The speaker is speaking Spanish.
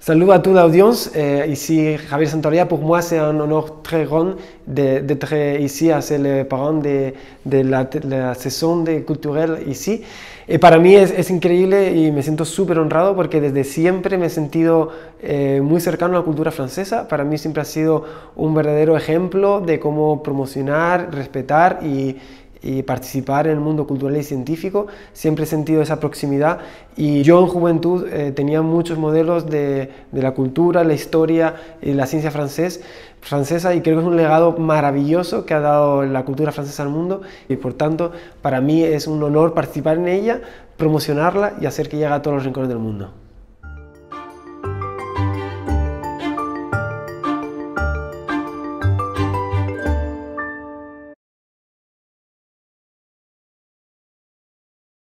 Salut à toute l'audience. Ici Javier Santoria. Pour moi, c'est un honneur très grand d'être ici à ser le parent de la saison culturelle ici. Para mí es increíble y me siento súper honrado porque desde siempre me he sentido muy cercano a la cultura francesa. Para mí siempre ha sido un verdadero ejemplo de cómo promocionar, respetar y participar en el mundo cultural y científico. Siempre he sentido esa proximidad y yo en juventud tenía muchos modelos de la cultura, la historia y la ciencia francesa, y creo que es un legado maravilloso que ha dado la cultura francesa al mundo, y por tanto para mí es un honor participar en ella, promocionarla y hacer que llegue a todos los rincones del mundo.